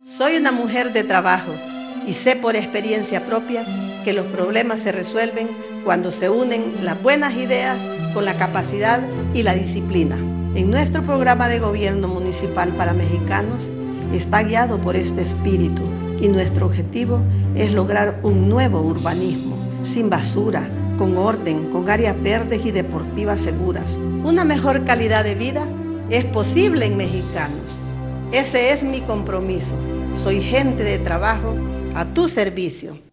Soy una mujer de trabajo y sé por experiencia propia que los problemas se resuelven cuando se unen las buenas ideas con la capacidad y la disciplina. En nuestro programa de gobierno municipal para mexicanos está guiado por este espíritu y nuestro objetivo es lograr un nuevo urbanismo, sin basura, con orden, con áreas verdes y deportivas seguras. Una mejor calidad de vida es posible en Mexicanos. Ese es mi compromiso. Soy gente de trabajo a tu servicio.